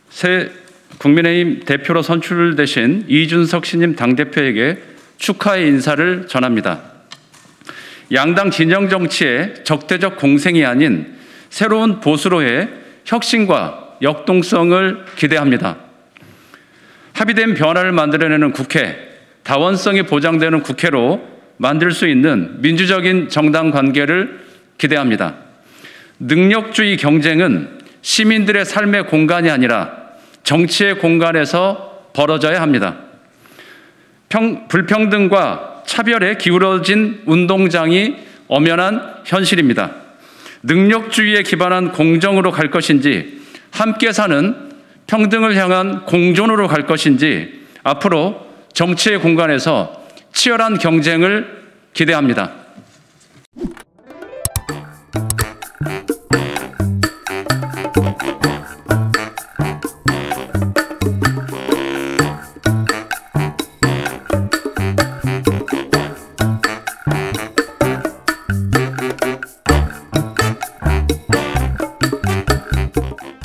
새 국민의힘 대표로 선출되신 이준석 신임 당대표에게 축하의 인사를 전합니다. 양당 진영 정치의 적대적 공생이 아닌 새로운 보수로의 혁신과 역동성을 기대합니다. 합의된 변화를 만들어내는 국회, 다원성이 보장되는 국회로 만들 수 있는 민주적인 정당 관계를 기대합니다. 능력주의 경쟁은 시민들의 삶의 공간이 아니라 정치의 공간에서 벌어져야 합니다. 불평등과 차별에 기울어진 운동장이 엄연한 현실입니다. 능력주의에 기반한 공정으로 갈 것인지, 함께 사는 평등을 향한 공존으로 갈 것인지 앞으로 정치의 공간에서 치열한 경쟁을 기대합니다.